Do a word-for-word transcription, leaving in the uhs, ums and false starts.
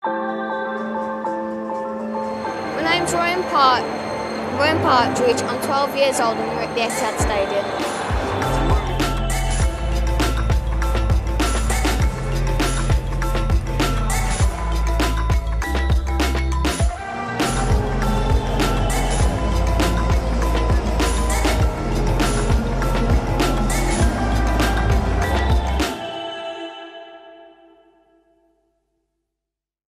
My name's Ryan Part Ryan Partridge. I'm twelve years old and we're at the Etihad Stadium.